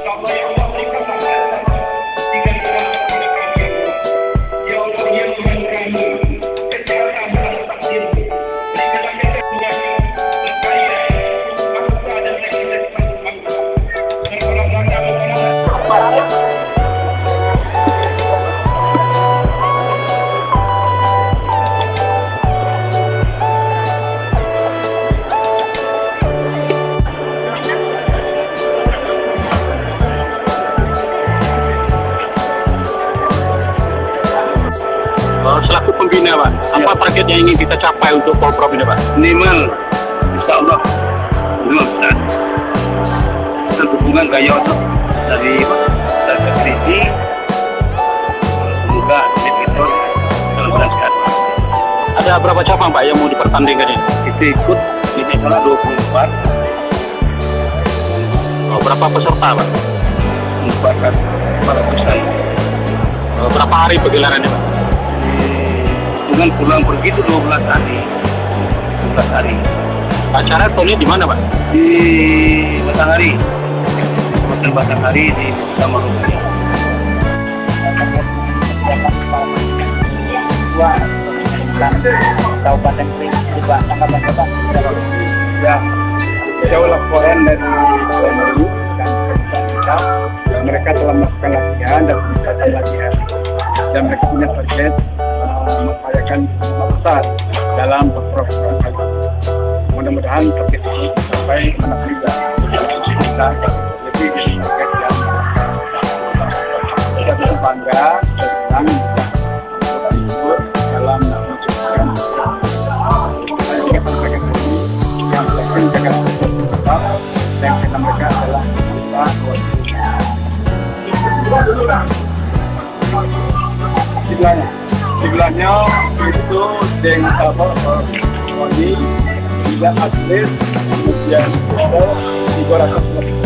Selaku pembina, Pak, apa target yang ingin kita capai untuk Polprov ini, Pak? Minimal, insya Allah, minimal besar. Dan dukungan gaya otot dari sisi, semoga itu dalam keadaan sehat. Ada berapa cabang, Pak, yang mau dipertandingkan ini? Kita ikut di nasional 24. Oh, berapa peserta, Pak? Merupakan para peserta. Berapa hari pergelaran ini, Pak? Dengan pulang pergi itu 12 hari. 12 hari. Acara tahun ini di mana, Pak? Di Batanghari. Hotel Batanghari di Samarinda. Kabupaten juga tanggapan Bapak. Ya, jauh laporan dari PNU dan pemerintah. Mereka telah melakukan latihan dan peningkatan latihan. Dan mereka punya target mengupayakan besar dalam program kali. Mudah-mudahan target itu sampai anak muda kita lebih dari target yang kita bisa bangga dan ikut dalam menciptakan kegiatan mereka ini yang penting jangan tetap dan kita mereka adalah Jumlahnya itu dengan Moni, tidak atlet, kemudian itu 300 lebih.